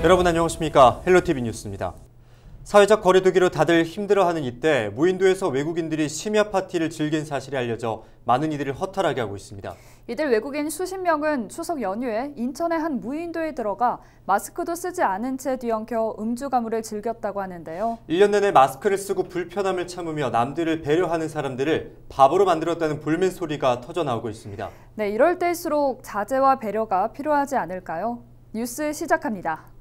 여러분 안녕하십니까? 헬로티비 뉴스입니다. 사회적 거리두기로 다들 힘들어하는 이때 무인도에서 외국인들이 심야 파티를 즐긴 사실이 알려져 많은 이들을 허탈하게 하고 있습니다. 이들 외국인 수십 명은 추석 연휴에 인천의 한 무인도에 들어가 마스크도 쓰지 않은 채 뒤엉켜 음주 가무를 즐겼다고 하는데요. 1년 내내 마스크를 쓰고 불편함을 참으며 남들을 배려하는 사람들을 바보로 만들었다는 불만 소리가 터져나오고 있습니다. 네, 이럴 때일수록 자제와 배려가 필요하지 않을까요? 뉴스 시작합니다.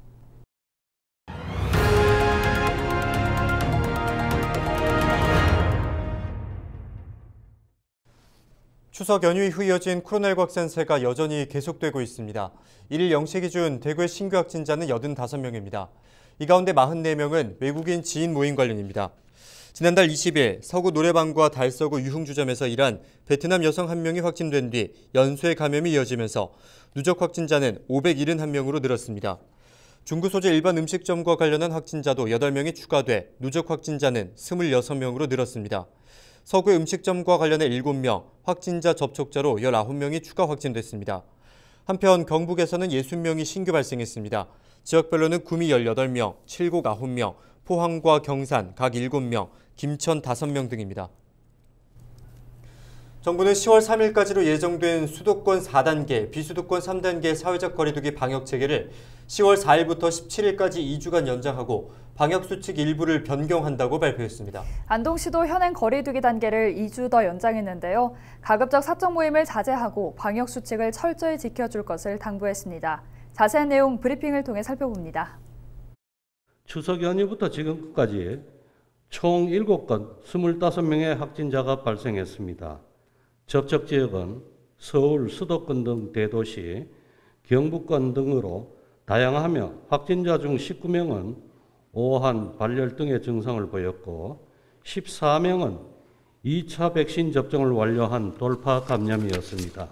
추석 연휴 이후 이어진 코로나19 확산세가 여전히 계속되고 있습니다. 1일 0시 기준 대구의 신규 확진자는 85명입니다. 이 가운데 44명은 외국인 지인 모임 관련입니다. 지난달 20일 서구 노래방과 달서구 유흥주점에서 일한 베트남 여성 1명이 확진된 뒤 연쇄 감염이 이어지면서 누적 확진자는 571명으로 늘었습니다. 중구 소재 일반 음식점과 관련한 확진자도 8명이 추가돼 누적 확진자는 26명으로 늘었습니다. 서구의 음식점과 관련해 7명, 확진자 접촉자로 19명이 추가 확진됐습니다. 한편 경북에서는 60명이 신규 발생했습니다. 지역별로는 구미 18명, 칠곡 9명, 포항과 경산 각 7명, 김천 5명 등입니다. 정부는 10월 3일까지로 예정된 수도권 4단계, 비수도권 3단계 사회적 거리두기 방역 체계를 10월 4일부터 17일까지 2주간 연장하고 방역수칙 일부를 변경한다고 발표했습니다. 안동시도 현행 거리두기 단계를 2주 더 연장했는데요. 가급적 사적 모임을 자제하고 방역수칙을 철저히 지켜줄 것을 당부했습니다. 자세한 내용 브리핑을 통해 살펴봅니다. 추석 연휴부터 지금까지 총 7건 25명의 확진자가 발생했습니다. 접촉 지역은 서울, 수도권 등 대도시, 경북권 등으로 다양하며 확진자 중 19명은 오한, 발열 등의 증상을 보였고 14명은 2차 백신 접종을 완료한 돌파 감염이었습니다.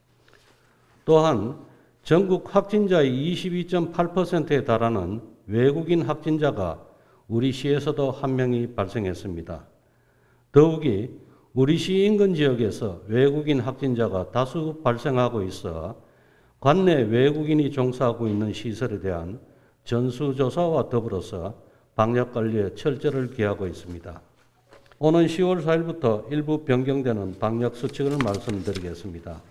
또한 전국 확진자의 22.8%에 달하는 외국인 확진자가 우리 시에서도 1명이 발생했습니다. 더욱이 우리 시 인근 지역에서 외국인 확진자가 다수 발생하고 있어 관내 외국인이 종사하고 있는 시설에 대한 전수조사와 더불어서 방역관리에 철저를 기하고 있습니다. 오는 10월 4일부터 일부 변경되는 방역수칙을 말씀드리겠습니다.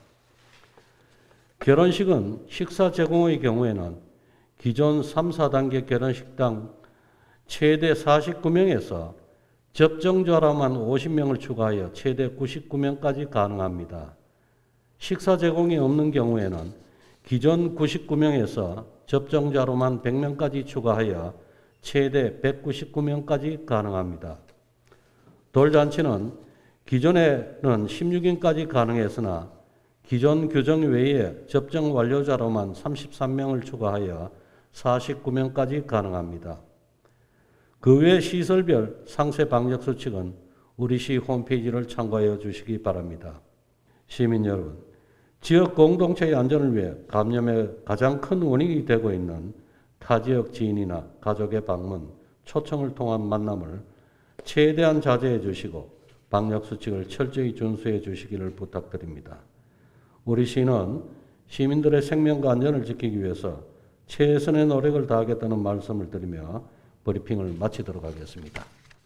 결혼식은 식사 제공의 경우에는 기존 3, 4단계 결혼식당 최대 49명에서 접종자로만 50명을 추가하여 최대 99명까지 가능합니다. 식사 제공이 없는 경우에는 기존 99명에서 접종자로만 100명까지 추가하여 최대 199명까지 가능합니다. 돌잔치는 기존에는 16인까지 가능했으나 기존 규정 외에 접종 완료자로만 33명을 추가하여 49명까지 가능합니다. 그 외 시설별 상세 방역 수칙은 우리 시 홈페이지를 참고하여 주시기 바랍니다. 시민 여러분, 지역 공동체의 안전을 위해 감염의 가장 큰 원인이 되고 있는 타 지역 지인이나 가족의 방문, 초청을 통한 만남을 최대한 자제해 주시고 방역 수칙을 철저히 준수해 주시기를 부탁드립니다. 우리 시는 시민들의 생명과 안전을 지키기 위해서 최선의 노력을 다하겠다는 말씀을 드리며 브리핑을 마치도록 하겠습니다.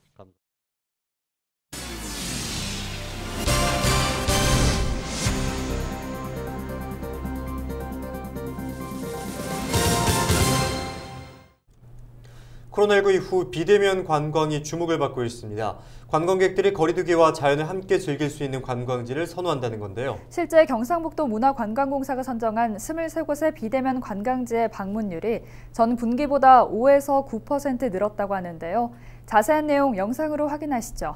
코로나19 이후 비대면 관광이 주목을 받고 있습니다. 관광객들이 거리두기와 자연을 함께 즐길 수 있는 관광지를 선호한다는 건데요. 실제 경상북도 문화관광공사가 선정한 23곳의 비대면 관광지의 방문율이 전 분기보다 5에서 9% 늘었다고 하는데요. 자세한 내용 영상으로 확인하시죠.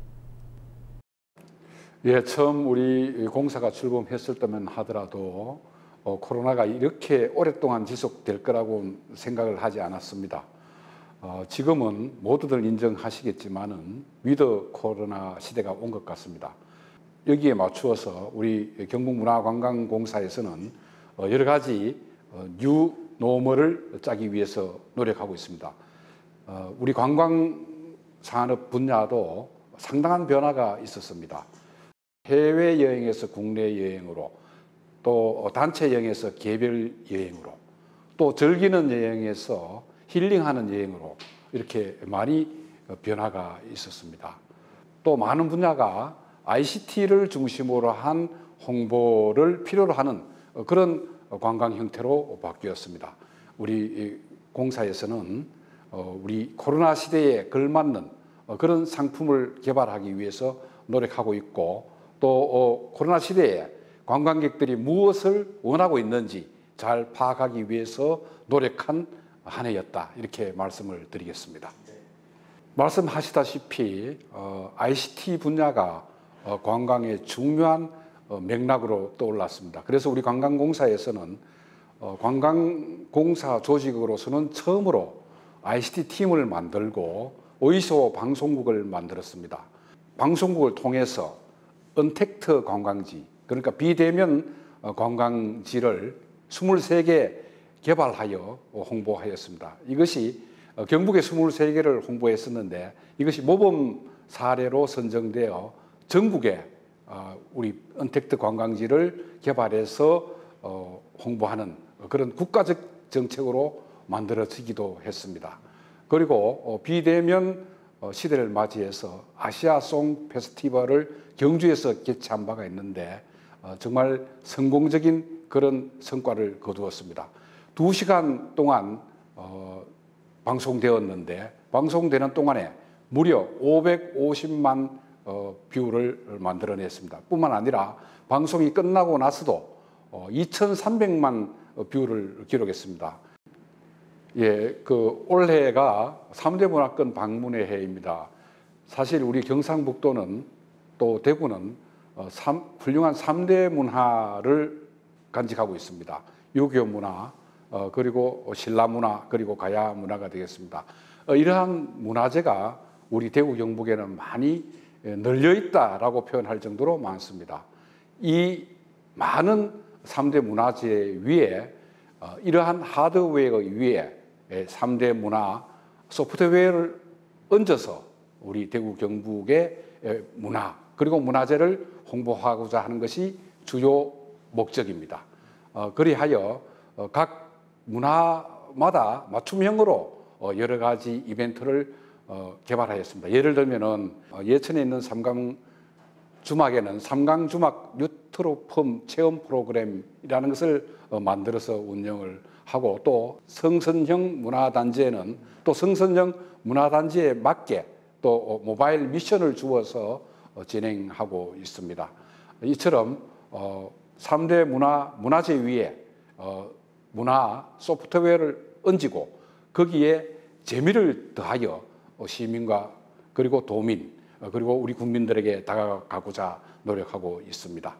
예, 처음 우리 공사가 출범했을 때만 하더라도 코로나가 이렇게 오랫동안 지속될 거라고 생각을 하지 않았습니다. 지금은 모두들 인정하시겠지만은 위드 코로나 시대가 온 것 같습니다. 여기에 맞추어서 우리 경북문화관광공사에서는 여러 가지 뉴 노멀을 짜기 위해서 노력하고 있습니다. 우리 관광산업 분야도 상당한 변화가 있었습니다. 해외여행에서 국내 여행으로, 또 단체 여행에서 개별 여행으로, 또 즐기는 여행에서 힐링하는 여행으로 이렇게 많이 변화가 있었습니다. 또 많은 분야가 ICT를 중심으로 한 홍보를 필요로 하는 그런 관광 형태로 바뀌었습니다. 우리 공사에서는 우리 코로나 시대에 걸맞는 그런 상품을 개발하기 위해서 노력하고 있고, 또 코로나 시대에 관광객들이 무엇을 원하고 있는지 잘 파악하기 위해서 노력한 한 해였다, 이렇게 말씀을 드리겠습니다. 말씀하시다시피 ICT 분야가 관광의 중요한 맥락으로 떠올랐습니다. 그래서 우리 관광공사에서는 관광공사 조직으로서는 처음으로 ICT 팀을 만들고 의소 방송국을 만들었습니다. 방송국을 통해서 언택트 관광지, 그러니까 비대면 관광지를 23개 개발하여 홍보하였습니다. 이것이 경북의 23개를 홍보했었는데, 이것이 모범 사례로 선정되어 전국에 우리 언택트 관광지를 개발해서 홍보하는 그런 국가적 정책으로 만들어지기도 했습니다. 그리고 비대면 시대를 맞이해서 아시아송 페스티벌을 경주에서 개최한 바가 있는데 정말 성공적인 그런 성과를 거두었습니다. 2시간 동안 방송되었는데, 방송되는 동안에 무려 550만 뷰를 만들어냈습니다. 뿐만 아니라 방송이 끝나고 나서도 2,300만 뷰를 기록했습니다. 예, 올해가 3대 문화권 방문의 해입니다. 사실 우리 경상북도는 또 대구는 훌륭한 3대 문화를 간직하고 있습니다. 유교 문화, 그리고 신라 문화, 그리고 가야 문화가 되겠습니다. 이러한 문화재가 우리 대구 경북에는 많이 널려 있다라고 표현할 정도로 많습니다. 이 많은 3대 문화재 위에 이러한 하드웨어 위에 3대 문화 소프트웨어를 얹어서 우리 대구 경북의 문화 그리고 문화재를 홍보하고자 하는 것이 주요 목적입니다. 그리하여 각 문화마다 맞춤형으로 여러 가지 이벤트를 개발하였습니다. 예를 들면은 예천에 있는 삼강주막에는 삼강주막 뉴트로펌 체험 프로그램이라는 것을 만들어서 운영을 하고, 또 성선형 문화단지에는 또 성선형 문화단지에 맞게 또 모바일 미션을 주어서 진행하고 있습니다. 이처럼 3대 문화재 위에 문화 소프트웨어를 얹고 거기에 재미를 더하여 시민과 그리고 도민 그리고 우리 국민들에게 다가가고자 노력하고 있습니다.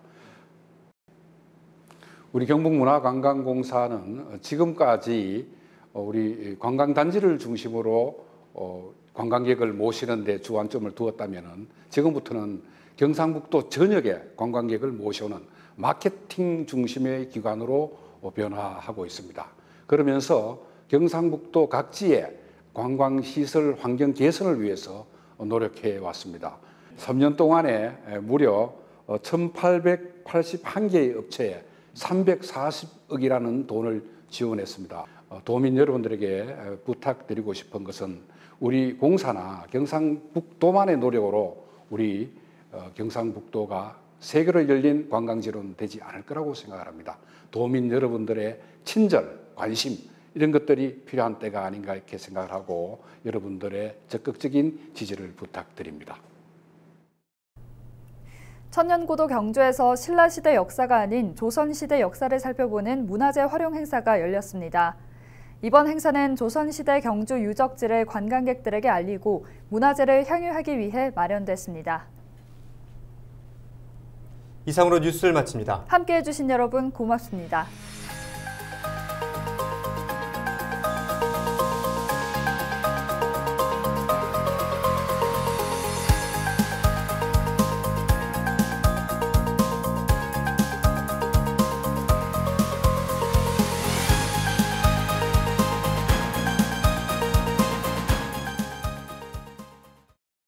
우리 경북문화관광공사는 지금까지 우리 관광단지를 중심으로 관광객을 모시는 데 주안점을 두었다면, 지금부터는 경상북도 전역에 관광객을 모셔오는 마케팅 중심의 기관으로 변화하고 있습니다. 그러면서 경상북도 각지의 관광시설 환경 개선을 위해서 노력해 왔습니다. 3년 동안에 무려 1,881개의 업체에 340억이라는 돈을 지원했습니다. 도민 여러분들에게 부탁드리고 싶은 것은 우리 공사나 경상북도만의 노력으로 우리 경상북도가 세계로 열린 관광지로는 되지 않을 거라고 생각을 합니다. 도민 여러분들의 친절, 관심 이런 것들이 필요한 때가 아닌가 이렇게 생각을 하고 여러분들의 적극적인 지지를 부탁드립니다. 천년고도 경주에서 신라시대 역사가 아닌 조선시대 역사를 살펴보는 문화재 활용 행사가 열렸습니다. 이번 행사는 조선시대 경주 유적지를 관광객들에게 알리고 문화재를 향유하기 위해 마련됐습니다. 이상으로 뉴스를 마칩니다. 함께해 주신 여러분 고맙습니다.